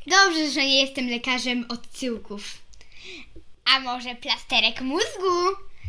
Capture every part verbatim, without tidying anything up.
Dobrze, że nie jestem lekarzem odsyłków. A może plasterek mózgu?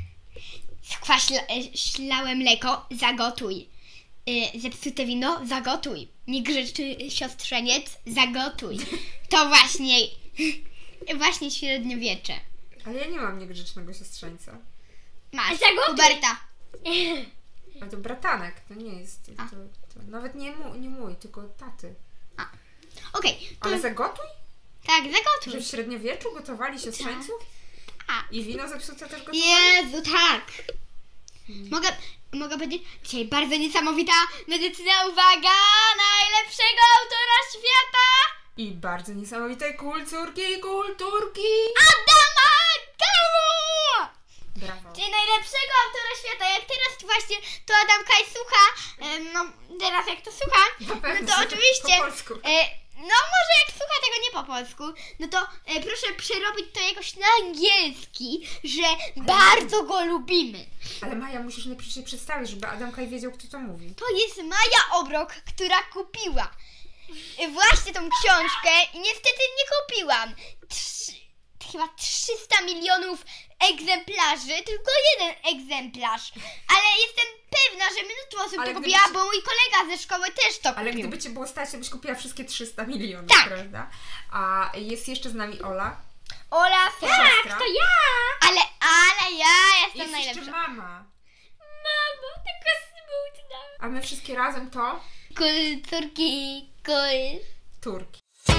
Skwaślałe mleko, zagotuj. Yy, zepsute wino, zagotuj. Niegrzeczny siostrzeniec, zagotuj. To właśnie, właśnie średniowiecze. Ale ja nie mam niegrzecznego siostrzeńca. Masz, Zagotuj. Huberta. Ale to bratanek, to nie jest. To, to nawet nie mój, nie mój, tylko taty. Okej, okay, Ale zagotuj? tak, Że zagotuj. w średniowieczu gotowali siostrzeńców? A. I wino zepsute też gotowali? Jezu, tak. Hmm. Mogę, mogę powiedzieć, dzisiaj bardzo niesamowita medycyna, uwaga, najlepszego autora świata! I bardzo niesamowite kulturki i kulturki! Adama Kawu! Brawo. Czyli najlepszego autora świata. Jak teraz właśnie to Adam Kaj słucha, em, no teraz jak to słucha, Na pewno, no to oczywiście, po polsku. e, no może jak słucha tego nie po polsku, no to e, proszę przerobić to jakoś na angielski, że bardzo go lubimy. Ale Maja, musisz najpierw się przedstawić, żeby Adam Kaj wiedział, kto to mówi. To jest Maja Obrok, która kupiła e, właśnie tą książkę i niestety nie kupiłam. Trzy, chyba trzysta milionów egzemplarzy, tylko jeden egzemplarz. Ale jestem pewna, że mnóstwo osób Ale to gdyby kupiła, ci- bo mój kolega ze szkoły też to Ale kupił. gdyby cię było stać, to byś kupiła wszystkie trzysta milionów, Tak. prawda? A jest jeszcze z nami Ola. Ola, To tak, siostra. To ja! ale, ale ja jestem Jest najlepsza. jeszcze mama. Mamo, taka smutna. A my wszystkie razem to Kulturki, kul. Turki.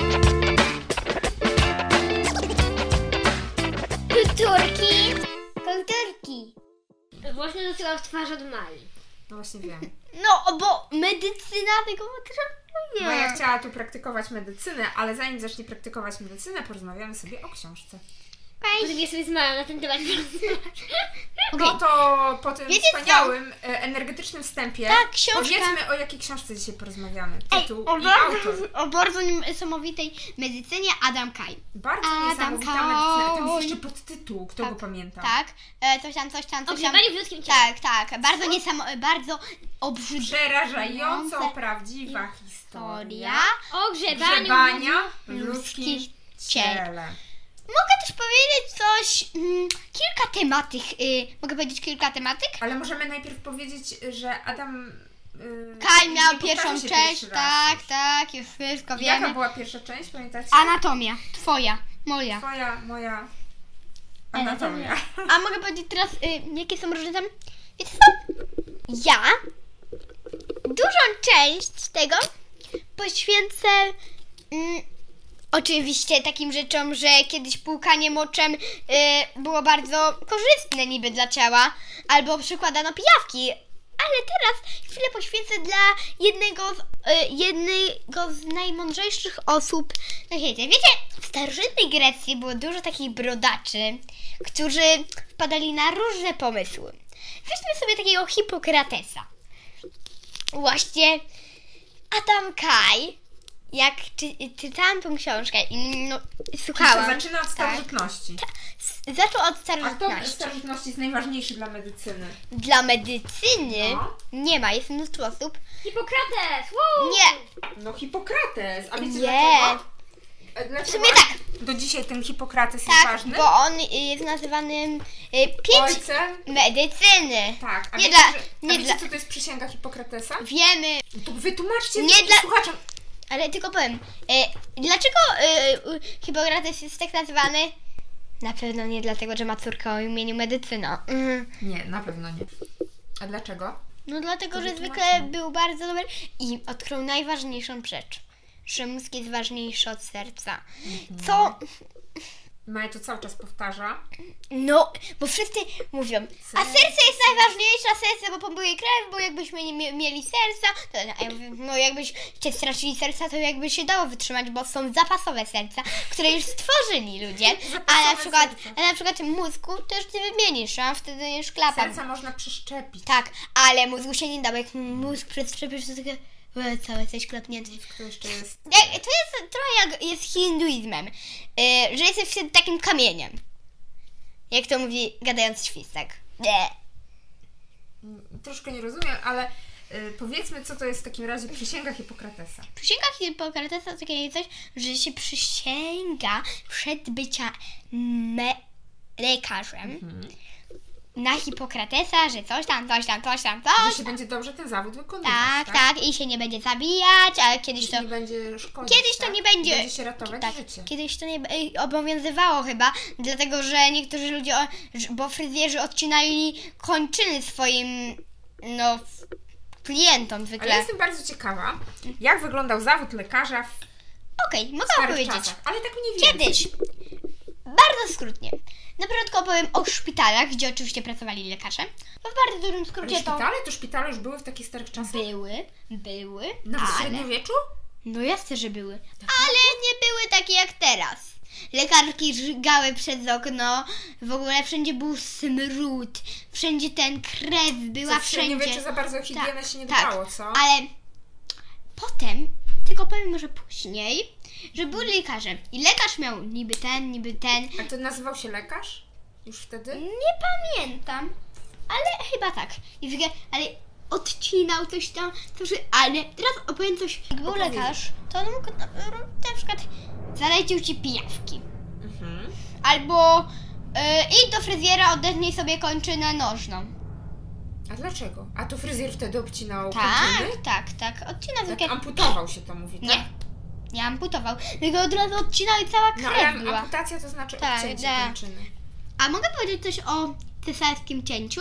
Kulturki, kulturki. Właśnie dosyłam w twarz od Mai. No właśnie wiem. No, bo medycyna tego potrzebuje. Maja chciała tu praktykować medycynę, ale zanim zacznie praktykować medycynę, porozmawiamy sobie o książce. Potem ja sobie z Mają na ten temat porozmawiać. No to po tym Wiecie wspaniałym, e, energetycznym wstępie Tak, książka. powiedzmy, o jakiej książce dzisiaj porozmawiamy. Ej, Tytuł o i bardzo, autor. o bardzo niesamowitej medycynie Adam Kaj. Bardzo Adam niesamowita Kaj. medycyna. Tam jest jeszcze podtytuł, kto Tak, go pamięta. Tak, e, coś tam, coś tam, O coś tam. grzebaniu w ludzkim ciele. Tak, tak, bardzo niesamo, bardzo obrzydliwe. Przerażająco prawdziwa historia Historia O grzebaniu. grzebania w ludzkich ludzkim ciele. ciele. Mogę też powiedzieć coś, mm, kilka tematyk, y, mogę powiedzieć kilka tematyk? Ale możemy najpierw powiedzieć, że Adam yy, Kaj nie miał powtarza pierwszą się część, pierwszy raz tak, już. tak, już wszystko Jaka wiemy. była pierwsza część, pamiętacie? Anatomia, twoja, moja. Twoja, moja anatomia. A mogę powiedzieć teraz, y, jakie są różnice? Wiecie co? Ja dużą część tego poświęcę mm, oczywiście takim rzeczom, że kiedyś płukanie moczem y, było bardzo korzystne niby dla ciała, albo przykładano pijawki. Ale teraz chwilę poświęcę dla jednego z, y, jednego z najmądrzejszych osób na świecie. Wiecie, w starożytnej Grecji było dużo takich brodaczy, którzy wpadali na różne pomysły. Weźmy sobie takiego Hipokratesa. Właśnie Adam Kaj, jak czy, czytałam tą książkę i no, słuchałam. Zaczyna od starożytności. S- Zaczął od A kto w starożytności. starożytności jest najważniejszy dla medycyny? Dla medycyny No. nie ma, jest mnóstwo osób. Hipokrates! Woo! Nie, No Hipokrates. A wiecie Nie. dlaczego? E, Dlaczego W sumie tak. do dzisiaj ten Hipokrates jest tak, ważny? bo on y, jest nazywany y, pięć Ojcem? medycyny. Tak. A Nie wiecie, dla- że, nie a wiecie dla- co to jest przysięga Hipokratesa? Wiemy, To wytłumaczcie Nie dla- słuchaczom. ale tylko powiem, y, dlaczego y, y, Hipokrates jest tak nazywany? Na pewno nie dlatego, że ma córkę o imieniu Medycyna. Mhm. Nie, na pewno nie. A dlaczego? No dlatego, To że wytłumaczmy. zwykle był bardzo dobry i odkrył najważniejszą rzecz, że mózg jest ważniejszy od serca. Co? Maja to cały czas powtarza. No, bo wszyscy mówią, a Serce. serce jest najważniejsze, a serce, bo pompuje krew, bo jakbyśmy nie mie- mieli serca, to a ja mówię, no jakbyście stracili serca, to jakby się dało wytrzymać, bo są zapasowe serca, które już stworzyli ludzie, a na Zapasowe przykład, serca. a na przykład mózgu to już nie wymienisz, a wtedy już klapa. Serca można przeszczepić. Tak, ale mózgu się nie da, bo jak mózg przeszczepisz, to takie e, całe jesteś klapnięty. Kto jeszcze jest? Jak, to jest trochę jak jest hinduizmem, yy, że jesteś wtedy takim kamieniem. Jak to mówi gadający świstek. Nie. Mm, Troszkę nie rozumiem, ale y, powiedzmy, co to jest w takim razie przysięga Hipokratesa. Przysięga Hipokratesa to takie coś, że się przysięga przed bycia me- lekarzem Mhm. na Hipokratesa, że coś tam, coś tam, coś tam, Że coś się tam. będzie dobrze ten zawód wykonywać, Tak, tak? tak, i się nie będzie zabijać, ale kiedyś Że to... się nie będzie szkodzić, Kiedyś to tak? nie będzie... Będzie się ratować tak, życie. kiedyś to nie b- obowiązywało chyba, dlatego że niektórzy ludzie, o- że- bo fryzjerzy odcinali kończyny swoim, no, w- klientom Ale zwykle. jestem bardzo ciekawa, jak wyglądał zawód lekarza w Okej, mogę starych opowiedzieć. czasach. Ale tak mniej więcej. Kiedyś, bardzo skrótnie, na początku opowiem o szpitalach, gdzie oczywiście pracowali lekarze. To w bardzo dużym Ale skrócie to szpitale? To szpitale już były w takich starych czasach? były, były, No w ale... średniowieczu? No jasne, że były. Ale nie były takie jak teraz. Lekarki żygały przez okno, w ogóle wszędzie był smród, wszędzie ten krew była Co, w średniowieczu wszędzie. za bardzo o higienę Tak, się nie tak, dbało, co? Ale potem, tylko powiem może później, że był lekarzem i lekarz miał niby ten, niby ten. A to nazywał się lekarz? Już wtedy? Nie pamiętam, ale chyba tak. I w ogóle, ale odcinał coś tam, to, że, ale teraz opowiem coś. Jak był Opowiedz. lekarz, to on mógł na, na przykład zalecił ci pijawki. Mhm. Albo y, idź do fryzjera, odetnij sobie kończynę nożną. A dlaczego? A to fryzjer wtedy obcinał Tak, kończyny? tak, tak. Odcinał Tak, takie... amputował się to mówi, tak? Nie, nie amputował, tylko od razu odcinał i cała No krew ale była. amputacja to znaczy Tak, odcięcie tak. kończyny. A mogę powiedzieć coś o cesarskim cięciu?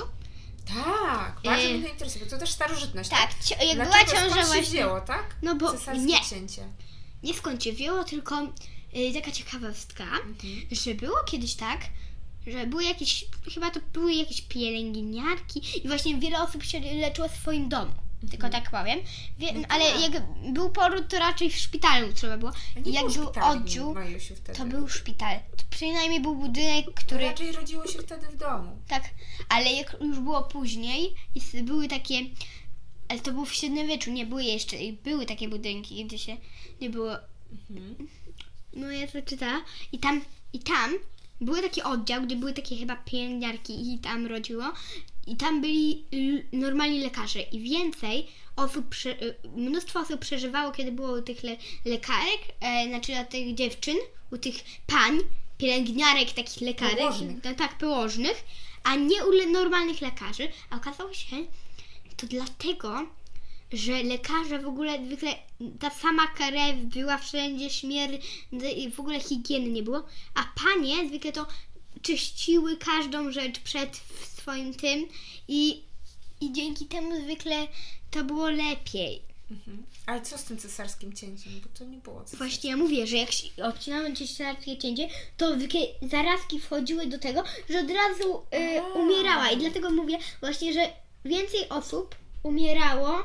Tak, bardzo Yy. mnie to interesuje, bo to też starożytność, Tak, tak? ci- jak była Dlaczego? ciąża Skąd się właśnie... wzięło, tak? No bo Cesarskie nie, cięcie. nie skąd się wzięło, tylko y, taka ciekawostka, Mhm. że było kiedyś tak, że były jakieś, chyba to były jakieś pielęgniarki i właśnie wiele osób się leczyło w swoim domu. Tylko tak powiem. Wie, No ale tak. jak był poród, to raczej w szpitalu trzeba było. A nie I jak było był szpitali, oddział, Majusiu, wtedy. to był szpital. To przynajmniej był budynek, To który... raczej rodziło się wtedy w domu. Tak, ale jak już było później i s- były takie... Ale to było w średniowieczu, nie były jeszcze. I były takie budynki, gdzie się nie było... Mhm. No ja to czytałam. I tam, i tam był taki oddział, gdzie były takie chyba pielęgniarki i tam rodziło. I tam byli l- normalni lekarze. I więcej osób, prze, y, mnóstwo osób przeżywało, kiedy było u tych le, lekarek, e, znaczy u tych dziewczyn, u tych pań, pielęgniarek, takich lekarek. Położnych. No, tak, położnych, a nie u le, normalnych lekarzy. A okazało się, to dlatego, że lekarze w ogóle zwykle ta sama krew była wszędzie, śmierć i w ogóle higieny nie było, a panie zwykle to czyściły każdą rzecz przed swoim tym i, i dzięki temu zwykle to było lepiej. Mhm. Ale co z tym cesarskim cięciem? Bo to nie było cesarskie. Właśnie ja mówię, że jak się obcinamy cesarskie cięcie, to zwykle zarazki wchodziły do tego, że od razu y, A. umierała i dlatego mówię właśnie, że więcej osób umierało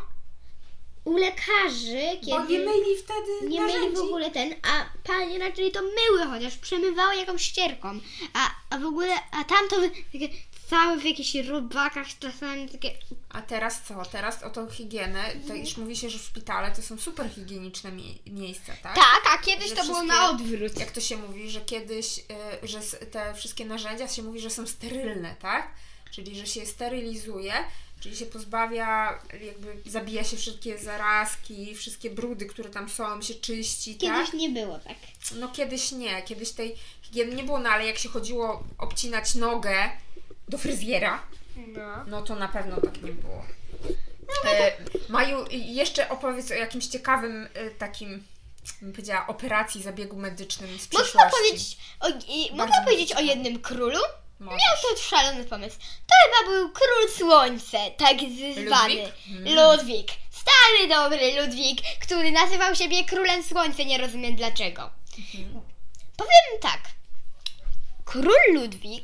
u lekarzy, kiedy Bo nie myli wtedy nie narzędzi. mieli w ogóle ten, a panie raczej to myły, chociaż przemywały jakąś ścierką, a, a w ogóle, a tam to wy- takie całe w jakichś robakach czasami takie, A teraz co? Teraz o tą higienę, to już mówi się, że w szpitale to są super higieniczne mie- miejsca, tak? tak, a kiedyś Że to było wszystkie- na odwrót. Jak to się mówi, że kiedyś, y, że s- te wszystkie narzędzia się mówi, że są sterylne, tak? Czyli, że się je sterylizuje, czyli się pozbawia, jakby zabija się wszystkie zarazki, wszystkie brudy, które tam są, się czyści, Kiedyś tak? nie było tak. No kiedyś nie, kiedyś tej higieny nie było, no ale jak się chodziło obcinać nogę do fryzjera, No. no to na pewno tak nie było. E, Maju, jeszcze opowiedz o jakimś ciekawym e, takim, bym powiedziała, operacji, zabiegu medycznym z Mogę przyszłości. powiedzieć o, i, mogę Bardzo powiedzieć o ciekawe. jednym królu? Możesz. Miał to szalony pomysł. To chyba był król słońce, tak zwany. Ludwik? Mm. Ludwik. Stary, dobry Ludwik, który nazywał siebie królem słońca, nie rozumiem dlaczego. Mhm. Powiem tak. Król Ludwik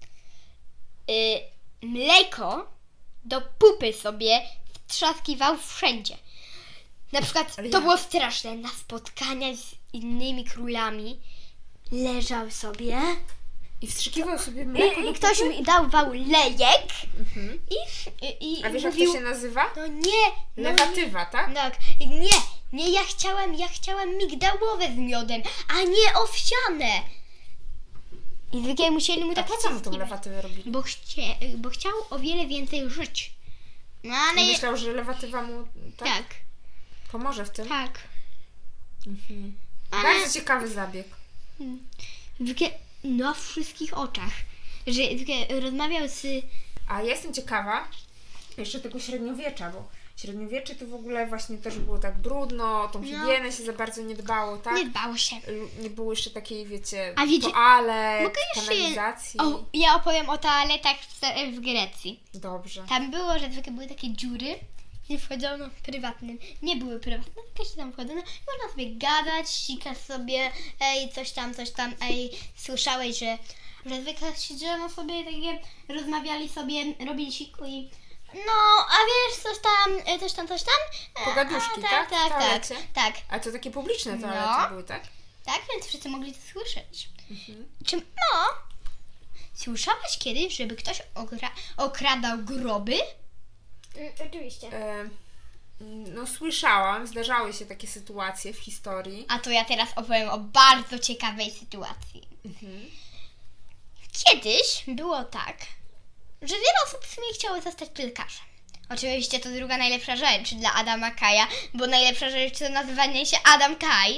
y, mleko do pupy sobie wtrzaskiwał wszędzie. Na przykład Ale to jak? było straszne. Na spotkania z innymi królami leżał sobie I wstrzykiwał sobie mleko i, do i ktoś pupy? mi dawał lejek Mhm. i, i, i A wiesz, jak mówił, to się nazywa? no nie, no Lewatywa, tak? nie, tak, nie, nie, ja chciałem, ja chciałem migdałowe z miodem, a nie owsiane. I zwykle musieli mu A tak po co mu tą wciskiwać. lewatywę robili? Bo, chcie, bo chciał o wiele więcej żyć. No ale... I myślał, że lewatywa mu tak, Tak, pomoże w tym. tak. Mhm. Ale... Bardzo ciekawy zabieg. Zwykle na wszystkich oczach. Że zwykle rozmawiał z... A ja jestem ciekawa jeszcze tego średniowiecza, bo średniowiecze to w ogóle właśnie też było tak brudno, o tą No. higienę się za bardzo nie dbało, tak? Nie dbało się. Lu- Nie było jeszcze takiej, wiecie, A wiecie- toalet, Mogę jeszcze je- kanalizacji. O, ja opowiem o toaletach w, w Grecji. Dobrze. Tam było, że zwykle były takie dziury, nie wchodzono prywatnym. Nie były prywatne, tylko się tam wchodzono. Można sobie gadać, sikać sobie, ej, coś tam, coś tam, ej, słyszałeś, że, że zwykle siedziano sobie takie, rozmawiali sobie, robili siku i no, a wiesz, coś tam, e, coś tam, coś tam. E, Pogaduszki, a, tak? W Tak, tak, toalecie? tak. A to takie publiczne toalety No. były, tak? Tak, więc wszyscy mogli to słyszeć. Mhm. Czy, no, słyszałaś kiedyś, żeby ktoś okra- okradał groby? Mm, oczywiście. E, no słyszałam, zdarzały się takie sytuacje w historii. A to ja teraz opowiem o bardzo ciekawej sytuacji. Mhm. Kiedyś było tak, że wiele osób w sumie chciało zostać piłkarzem. Oczywiście to druga najlepsza rzecz dla Adama Kaja, bo najlepsza rzecz to nazywanie się Adam Kaj.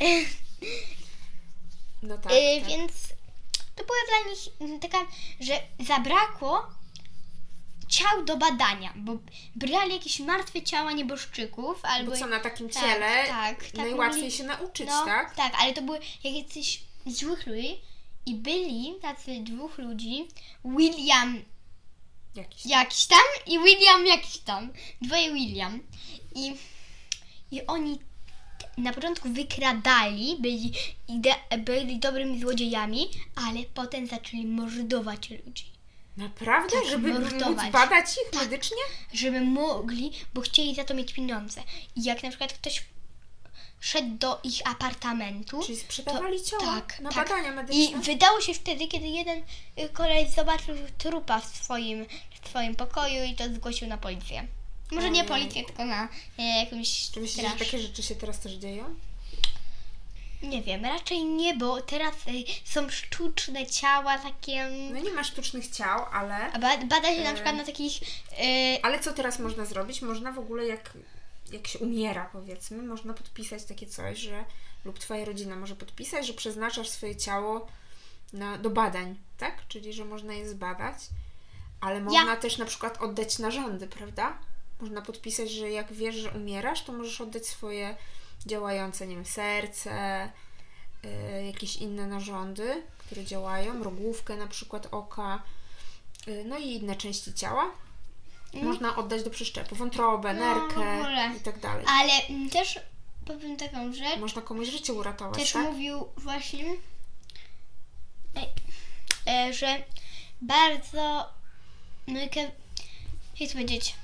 No tak, Y, tak. Więc to była dla nich mm, taka, że zabrakło ciał do badania, bo brali jakieś martwe ciała nieboszczyków albo... Bo co, na takim tak, ciele tak, tak, najłatwiej mogli- się nauczyć, No, tak? tak, ale to były jakieś złych ludzi i byli tacy dwóch ludzi, William Jakiś. jakiś tam i William jakiś tam, dwoje William i, i oni na początku wykradali, byli, ide- byli dobrymi złodziejami, ale potem zaczęli mordować ludzi, Naprawdę? Tak, Żeby mordować. móc badać ich Tak. medycznie? żeby mogli, bo chcieli za to mieć pieniądze. I jak na przykład ktoś szedł do ich apartamentu, Czyli sprzedawali ciała tak, na tak. badania i medyczne? wydało się wtedy, kiedy jeden y, koleś zobaczył trupa w swoim, w swoim pokoju i to zgłosił na policję. Może nie Ojej. policję, tylko na e, jakąś Czy myślisz, straż. że takie rzeczy się teraz też dzieją? Nie wiem, raczej nie, bo teraz y, są sztuczne ciała takie... No nie ma sztucznych ciał, ale... A ba- bada się na E. przykład na takich... y, Ale co teraz można zrobić? Można w ogóle jak, jak się umiera, powiedzmy, można podpisać takie coś, że lub twoja rodzina może podpisać, że przeznaczasz swoje ciało na, do badań, tak? Czyli, że można je zbadać, ale można też na przykład oddać narządy, prawda? Można podpisać, że jak wiesz, że umierasz, to możesz oddać swoje działające, nie wiem, serce, y, jakieś inne narządy, które działają, rogówkę na przykład oka, y, no i inne części ciała. Można oddać do przeszczepu, wątrobę, No, nerkę w ogóle. i tak dalej. ale mm, też powiem taką rzecz. Można komuś życie uratować, Też tak? mówił właśnie, ej, e, że bardzo, no jak, jak to powiedzieć,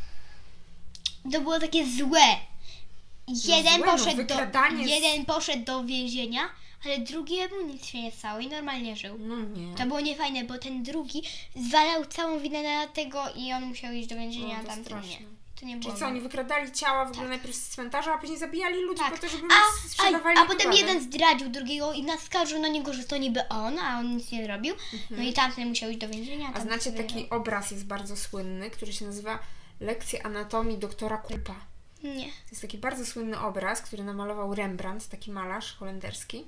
to było takie złe. Jeden, złe, no, poszedł do, wykradanie z- jeden poszedł do więzienia, ale drugiemu nic się nie stało i normalnie żył. No nie. To było niefajne, bo ten drugi zwalał całą winę na tego i on musiał iść do więzienia, No, a to tamten straszne. nie. To nie było. Czyli co, oni wykradali ciała w ogóle najpierw z cmentarza, a później zabijali ludzi Tak. po to, żeby A, móc sprzedawali a, a na potem wygody. jeden zdradził drugiego i naskarżył na niego, że to niby on, a on nic nie zrobił. No i tamten musiał iść do więzienia. A tamten znacie sobie taki obraz jest bardzo słynny, który się nazywa Lekcje anatomii doktora Kulpa. Nie. To jest taki bardzo słynny obraz, który namalował Rembrandt, taki malarz holenderski.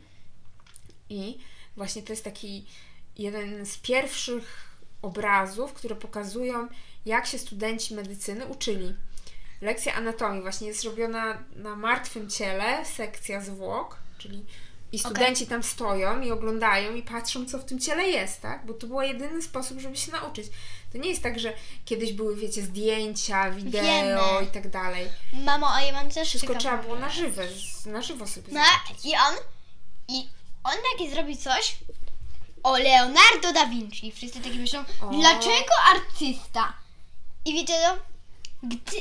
I właśnie to jest taki jeden z pierwszych obrazów, które pokazują, jak się studenci medycyny uczyli. Lekcja anatomii właśnie jest robiona na martwym ciele, sekcja zwłok, czyli i studenci tam stoją i oglądają i patrzą, co w tym ciele jest, tak? Bo to był jedyny sposób, żeby się nauczyć. To nie jest tak, że kiedyś były, wiecie, zdjęcia, wideo Wiemy. i tak dalej. Mamo, a ja mam też Wszystko ciekawą trzeba było na rzecz. żywo, z- na żywo sobie No zobaczyć. i on, i on taki zrobił coś o Leonardo da Vinci. Wszyscy taki myślą, O. dlaczego artysta? I wiecie co? Gdy...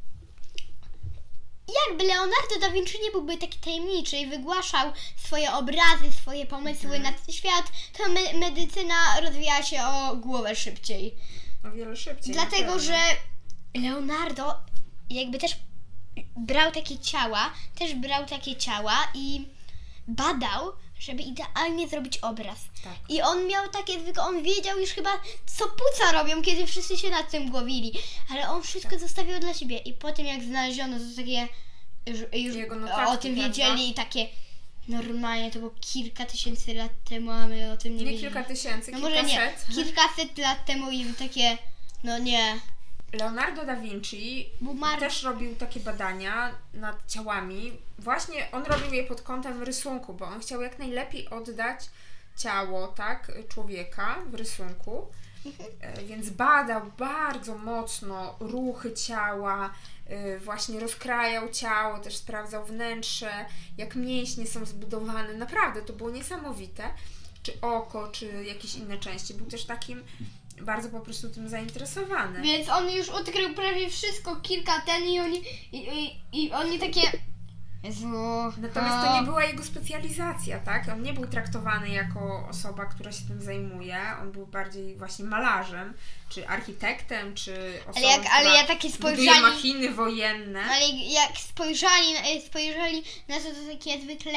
Jakby Leonardo da Vinci nie byłby taki tajemniczy i wygłaszał swoje obrazy, swoje pomysły na ten świat, to me- medycyna rozwijała się o głowę szybciej. O wiele szybciej. Dlatego, na pewno. że Leonardo jakby też brał takie ciała, też brał takie ciała i badał, żeby idealnie zrobić obraz. Tak. I on miał takie, tylko on wiedział już chyba, co płuca robią, kiedy wszyscy się nad tym głowili. Ale on wszystko Tak. zostawił dla siebie. I potem jak znaleziono, to takie, już, już Jego notatki, o tym prawda? wiedzieli i takie, normalnie to było kilka tysięcy lat temu, a my o tym nie, Nie wiedzieli. kilka tysięcy, No może nie, kilkaset. kilkaset lat temu i takie, no nie. Leonardo da Vinci Bo mar- też robił takie badania nad ciałami. Właśnie on robił je pod kątem rysunku, bo on chciał jak najlepiej oddać ciało, tak, człowieka w rysunku. E, Więc badał bardzo mocno ruchy ciała, e, właśnie rozkrajał ciało, też sprawdzał wnętrze, jak mięśnie są zbudowane. Naprawdę, to było niesamowite. Czy oko, czy jakieś inne części. Był też takim bardzo po prostu tym zainteresowany. Więc on już odkrył prawie wszystko, kilka ten i oni, i, i, i oni takie... Jezu, Natomiast to nie była jego specjalizacja, tak? On nie był traktowany jako osoba, która się tym zajmuje. On był bardziej właśnie malarzem, czy architektem, czy osobą, Ale jak- ale która ja takie buduje spojrzenie- machiny wojenne. Ale jak spojrzeli, na- spojrzeli na to, to takie zwykle,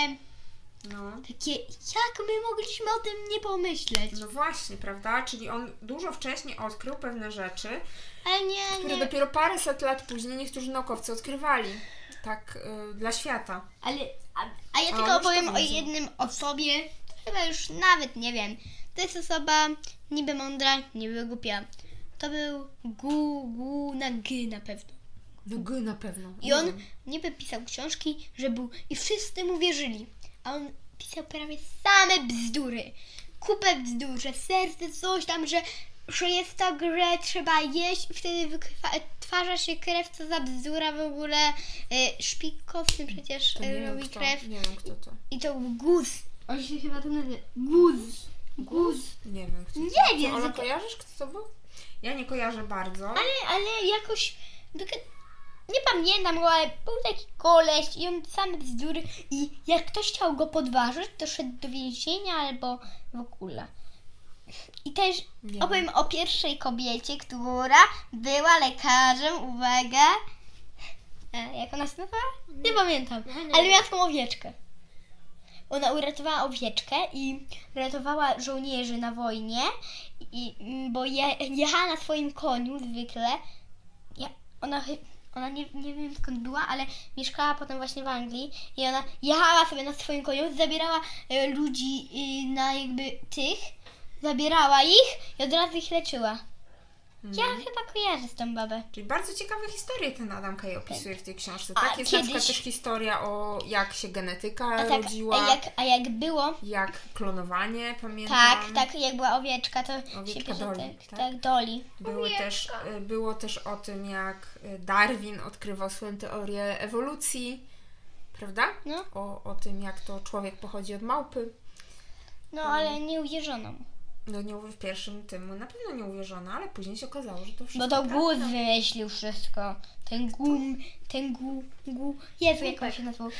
No. takie, jak my mogliśmy o tym nie pomyśleć? no właśnie, prawda? Czyli on dużo wcześniej odkrył pewne rzeczy, Ale nie, które nie, dopiero paręset lat później niektórzy naukowcy odkrywali. Tak y, dla świata. ale, a, a ja A tylko on już opowiem to o wiedział. jednym osobie, to chyba już nawet nie wiem. To jest osoba niby mądra, niby głupia. To był Gu, Gu na G na pewno. No G na pewno. I Nie on wiem. niby pisał książki, że był... I wszyscy mu wierzyli. A on pisał prawie same bzdury. Kupę bzdur, że serce coś tam, że, że jest tak, że trzeba jeść i wtedy wytwarza się krew, co za bzdura w ogóle. Y, Szpikowski przecież To nie y, wiem, robi kto, krew. nie wiem kto to. I to był Guz. On się chyba to nazywa. Guz. Guz. Nie wiem kto to. Nie wiem, Co, Ola, za- kojarzysz kto to był? Ja nie kojarzę bardzo. Ale, ale jakoś... tylko- Nie pamiętam go, ale był taki koleś i on same bzdury i jak ktoś chciał go podważyć, to szedł do więzienia albo w ogóle. I też Nie opowiem o pierwszej kobiecie, która była lekarzem, uwaga, e, jak ona się nazywa? Nie pamiętam, ale miała taką owieczkę. Ona uratowała owieczkę i ratowała żołnierzy na wojnie, i, mm, bo je, jechała na swoim koniu zwykle. Ja, ona chy- ona nie, nie wiem skąd była, ale mieszkała potem właśnie w Anglii i ona jechała sobie na swoim koniu, zabierała e, ludzi e, na jakby tych, zabierała ich i od razu ich leczyła. Ja Mhm. chyba kojarzę z tą babę. Czyli bardzo ciekawe historie ten Adam Kay opisuje w tej książce. A Tak, jest na kiedyś- przykład też historia o jak się genetyka A tak, rodziła, a jak, a jak było, jak klonowanie, pamiętam. tak, tak, jak była owieczka, to Owieczka się pisze, Dolly, tak, tak? tak, Dolly. Były też, y, było też o tym, jak y, Darwin odkrywał swoją teorię ewolucji, prawda? No. O, o tym, jak to człowiek pochodzi od małpy. No, ale nie uwierzono mu. No nie w pierwszym tym na pewno nie uwierzono, ale później się okazało, że to wszystko Bo to prawda. Guz wymyślił wszystko. Ten gum, ten gu, gu. Jezu, jak on się nazywał?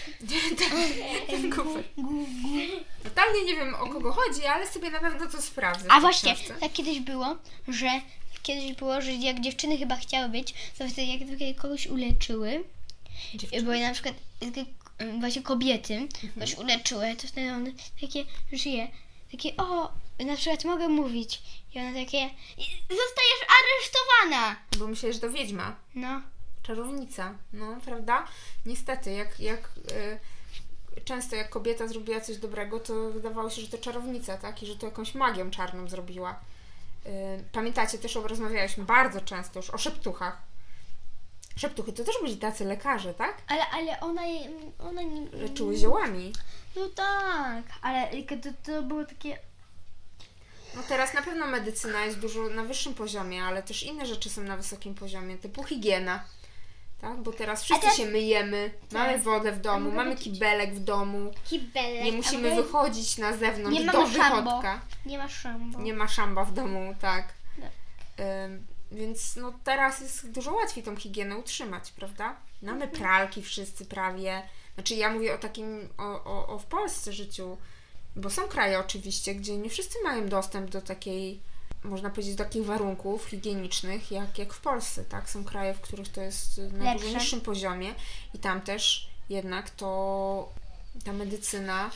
Ten Gu, kufer. gu, gu. Totalnie nie wiem, o kogo chodzi, ale sobie na pewno to sprawdzę. w A tej właśnie, książce. tak kiedyś było, że kiedyś było, że jak dziewczyny chyba chciały być, to wtedy jak takie kogoś uleczyły, Dziewczyny. bo na przykład takie, mm, właśnie kobiety kogoś uleczyły, to wtedy one takie żyje, takie o, na przykład mogę mówić i one takie "I- zostajesz aresztowana. Bo myślę, że to wiedźma. No, Czarownica, no, prawda? Niestety, jak, jak y, często jak kobieta zrobiła coś dobrego, to wydawało się, że to czarownica, tak? I że to jakąś magią czarną zrobiła. Y, pamiętacie, też rozmawialiśmy bardzo często już o szeptuchach. Szeptuchy to też byli tacy lekarze, tak? ale, ale ona, je- ona nie... Leczyły ziołami. No tak, ale to, to było takie... No teraz na pewno medycyna jest dużo na wyższym poziomie, ale też inne rzeczy są na wysokim poziomie, typu higiena. Tak? Bo teraz wszyscy teraz- się myjemy, mamy wodę w domu, mogę mamy powiedzieć- kibelek w domu, Kibelek. nie musimy a my- wychodzić na zewnątrz Nie do mamy szambo. wychodka. Nie ma szambo. Nie ma szamba w domu, tak. Tak. Ym, więc no teraz jest dużo łatwiej tą higienę utrzymać, prawda? Mamy pralki wszyscy prawie. Znaczy ja mówię o takim, o, o, o w Polsce życiu, bo są kraje oczywiście, gdzie nie wszyscy mają dostęp do takiej, można powiedzieć, do takich warunków higienicznych, jak, jak w Polsce, tak? Są kraje, w których to jest na Lepsze. dużo niższym poziomie i tam też jednak to ta medycyna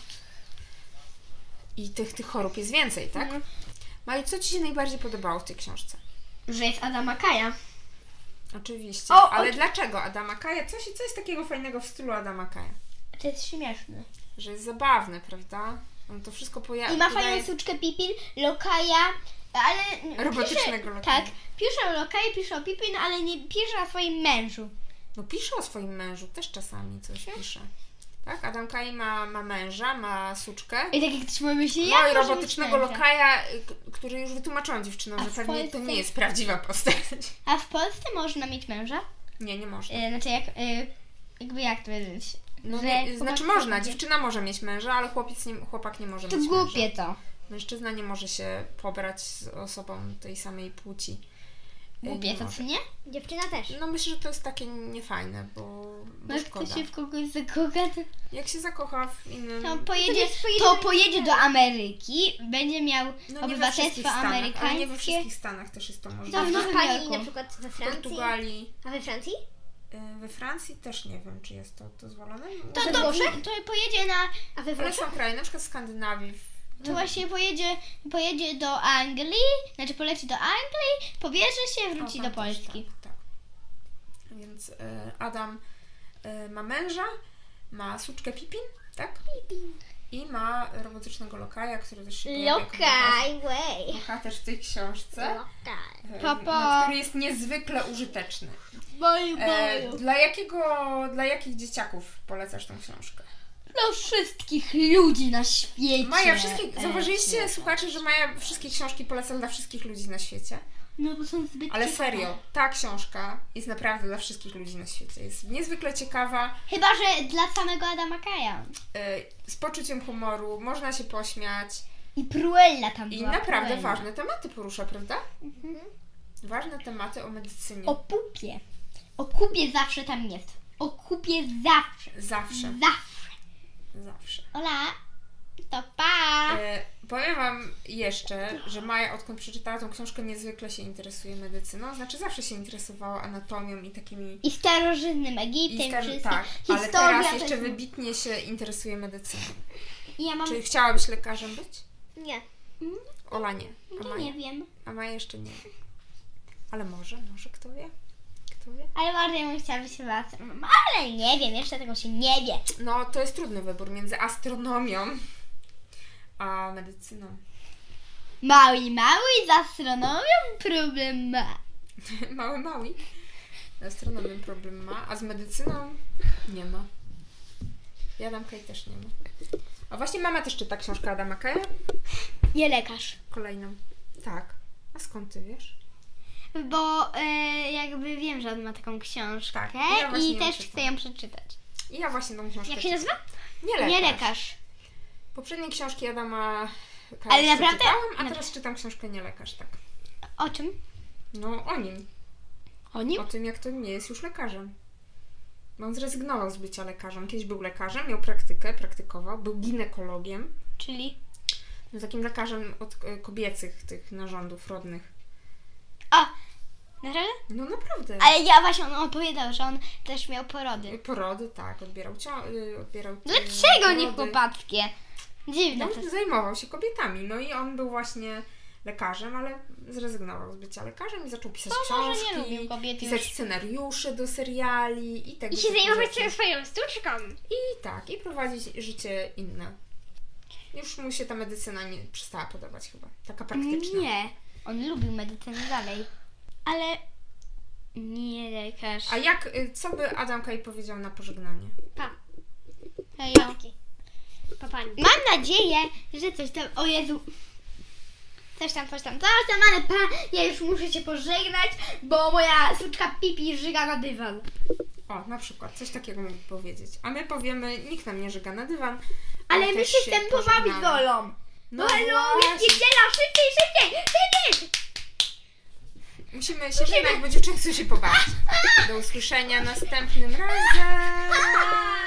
i tych, tych chorób jest więcej, tak? Mhm. Maju, co Ci się najbardziej podobało w tej książce? Że jest Adama Kaja. Oczywiście. O, ale o- dlaczego Adama Kaja? Co, się, co jest takiego fajnego w stylu Adama Kaja? To jest śmieszne. Że jest zabawne, prawda? On to wszystko pojawia. I ma fajną suczkę Pipin, Lokaja, ale... Robotycznego pisze, Lokaja. Tak, pisze o Lokaju, pisze o Pipin, ale nie pisze o swoim mężu. No pisze o swoim mężu, też czasami coś pisze. Tak? Adam Kaj ma, ma męża, ma suczkę. I tak jak ktoś myśli, No ja i robotycznego Lokaja, y, k- który już wytłumaczyłam dziewczynom, A że w pewnie to Polsce- nie jest prawdziwa postać. A w Polsce można mieć męża? Nie, nie można. E, Znaczy jak... e, Jakby jak to powiedzieć? No, Że nie, znaczy chłopak można, sobie- dziewczyna może mieć męża, ale chłopiec nie, chłopak nie może To mieć głupie męża. to. Mężczyzna nie może się pobrać z osobą tej samej płci. Y, Głupie nie to, może. co nie? Dziewczyna też. No myślę, że to jest takie niefajne, bo, No bo jak ktoś szkoda. się w kogoś zakocha, to, Jak się zakocha w innym... to pojedzie, jest pojedzie to do- pojedzie do Ameryki, będzie miał No nie we wszystkich obywatelstwo Stanach, ale nie we amerykańskie. wszystkich Stanach też jest to To A możliwe. w w Nowym Hiszpanii Jorku. na przykład we W Francji. Portugalii, A we Francji? y, we Francji też nie wiem, czy jest to dozwolone. To, Może- to, Włoszech? to pojedzie na... A we Ale Włoszech? są kraje, na przykład Skandynawii. w- To właśnie pojedzie, pojedzie do Anglii, znaczy poleci do Anglii, pobierze się, wróci O, do tam też, Polski. Tak, tak. Więc y, Adam y, ma męża, ma suczkę Pipin, tak? I ma robotycznego Lokaja, który też się pojawia jako Lokaj, way. bohater w tej książce. Lokaj. y, Papa. no, który jest niezwykle użyteczny. Boju, E, dla jakiego, dla jakich dzieciaków polecasz tą książkę? Dla wszystkich ludzi na świecie. Maja, wszystkie, E, zauważyliście, słuchacze, że Maja wszystkie książki poleca dla wszystkich ludzi na świecie? No bo są zbyt Ale ciekawe. serio, ta książka jest naprawdę dla wszystkich ludzi na świecie. Jest niezwykle ciekawa, Chyba, że dla samego Adama Kaja. y, z poczuciem humoru, można się pośmiać I Pruella tam i była. naprawdę Pruella. ważne tematy porusza, prawda? Ważne tematy o medycynie. O pupie. O kupie zawsze tam jest. O kupie zawsze. Zawsze, Zawsze. zawsze. Ola, to pa! E, powiem Wam jeszcze, że Maja, odkąd przeczytała tą książkę, niezwykle się interesuje medycyną. Znaczy zawsze się interesowała anatomią i takimi... I starożytnym I Egiptem, star- wszystkim. tak, ale Historia teraz to jeszcze jest- wybitnie się interesuje medycyną. I ja mam... Czy chciałabyś lekarzem być? Nie. Ola nie. A Ja Maja, nie wiem. a Maja jeszcze nie. Ale może, może, kto wie? Kto wie? Ale bardziej bym chciała być chyba astronomem. Ale nie wiem, jeszcze tego się nie wie. No, to jest trudny wybór między astronomią a medycyną. Mały, mały z astronomią problem ma. Mały, mały. Z astronomią problem ma, a z medycyną nie ma. I Adam Kaj też nie ma. A właśnie mama też czyta książkę Adama Kaja? Nie lekarz. Kolejną. Tak. A skąd ty wiesz? Bo e, jakby wiem, że on ma taką książkę Tak, ja właśnie i ją też czytam. chcę ją przeczytać. I ja właśnie tą książkę Jak się czytam. nazywa? Nie lekarz. Nie lekarz. Poprzednie książki Adama Kaja Ale naprawdę? czytałam, a Naprawdę. teraz czytam książkę Nie lekarz, tak. O czym? No o nim. O nim? O tym, jak to nie jest już lekarzem. Bo on zrezygnował z bycia lekarzem. Kiedyś był lekarzem, miał praktykę, praktykował, był ginekologiem. Czyli? No, takim lekarzem od e, kobiecych tych narządów rodnych. A, naprawdę? No naprawdę. Ale ja właśnie on opowiadał, że on też miał porody. Porody, tak, odbierał cio- y, odbierał y, Dlaczego nie porody. chłopackie? Dziwne No, to jest. zajmował się kobietami. No i on był właśnie lekarzem, ale zrezygnował z bycia lekarzem i zaczął pisać To może książki, nie lubił kobiet pisać już. scenariusze do seriali i tego I się typu zajmować rzeczy. sobie swoją sztuczką. I tak, i prowadzić życie inne. Już mu się ta medycyna nie przestała podobać chyba. Taka praktyczna. Nie, on lubił medycynę dalej. Ale nie lekarz. A jak, y, co by Adam Kaj powiedział na pożegnanie? Pa. Hejo. Papki. Papani. Mam nadzieję, że coś tam... O Jezu. Coś tam, coś tam, coś tam, ale pa, ja już muszę się pożegnać, bo moja suczka Pipi żyga na dywan. O, na przykład, coś takiego mógł powiedzieć. A my powiemy, nikt nam nie żyga na dywan. Ale my też się chcemy pobawić z pożegnamy. Olą. No No hello, właśnie. niedziela, szybciej, szybciej, szybciej. Musimy się żegnać, bo dziewczyny chcą się pobawić. Do usłyszenia następnym razem.